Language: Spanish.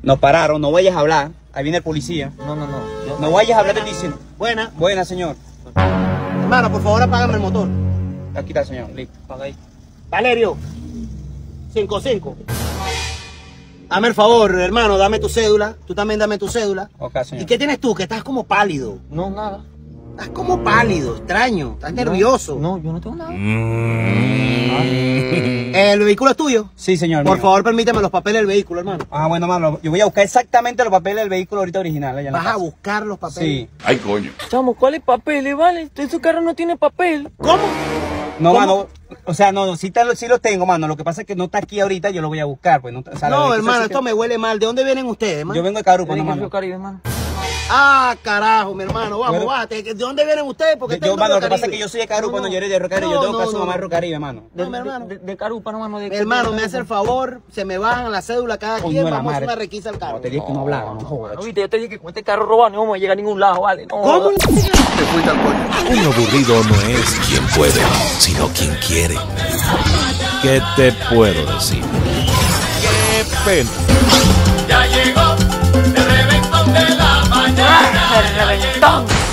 Nos pararon, no vayas a hablar. Ahí viene el policía. No. No vayas a hablar del diciendo. Buena. Buena, señor. Hermano, por favor, apágame el motor. Aquí está, señor. Listo, paga ahí. Valerio. 5-5. Dame el favor, hermano, dame tu cédula. Tú también dame tu cédula. Ok, señor. ¿Y qué tienes tú? Que estás como pálido. No, nada. Estás como pálido, extraño. Estás nervioso. No, yo no tengo nada. ¿El vehículo es tuyo? Sí, señor. Por mío. favor, permíteme los papeles del vehículo, hermano. Ah, bueno, mano. Yo voy a buscar exactamente los papeles del vehículo ahorita original. Allá en la ¿Vas a casa. buscar los papeles? Sí. Ay, coño. Chamo, ¿cuáles papeles, vale? Ese carro no tiene papel. ¿Cómo? No, ¿Cómo? mano. O sea, no, sí los tengo, mano. Lo que pasa es que no está aquí ahorita, yo lo voy a buscar. Pues, no, o sea, No, la hermano, que- esto me huele mal. ¿De dónde vienen ustedes, hermano? Yo vengo de Carupa, Tiene no, que mano. ser Caribe, hermano. Ah, carajo, mi hermano. Vamos, Bueno. bájate. ¿De dónde vienen ustedes? Porque Yo, mano, lo que pasa es que yo soy de Carupa, no, yo eres de Rocaribe. No, Yo tengo no, que hacer no. mamá Rocaribe, mano. No, mi hermano. De Carupa, no, mano. Mi hermano, me hace el favor, se me bajan la cédula cada Coño quien, de la vamos a hacer madre. una requisa al carro. No, te dije que no hablara, no jodas. No, viste, yo te dije que con este carro robado no vamos a llegar a ningún lado, vale. No, ¿Cómo? Te fuiste al coño. Un aburrido no es quien puede, sino quien quiere. ¿Qué te puedo decir? ¡Qué pena! Ya llegó el reventón de la mañana. ¡El reventón!